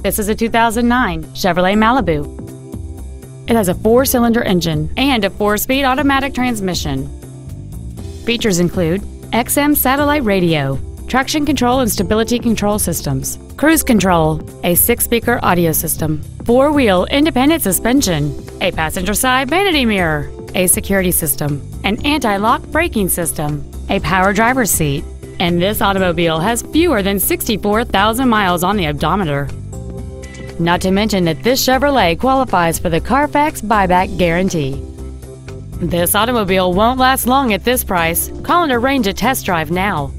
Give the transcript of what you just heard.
This is a 2009 Chevrolet Malibu. It has a 4-cylinder engine and a 4-speed automatic transmission. Features include XM satellite radio, traction control and stability control systems, cruise control, a 6-speaker audio system, 4-wheel independent suspension, a passenger side vanity mirror, a security system, an anti-lock braking system, a power driver's seat, and this automobile has fewer than 64,000 miles on the odometer. Not to mention that this Chevrolet qualifies for the Carfax buyback guarantee. This automobile won't last long at this price. Call and arrange a test drive now.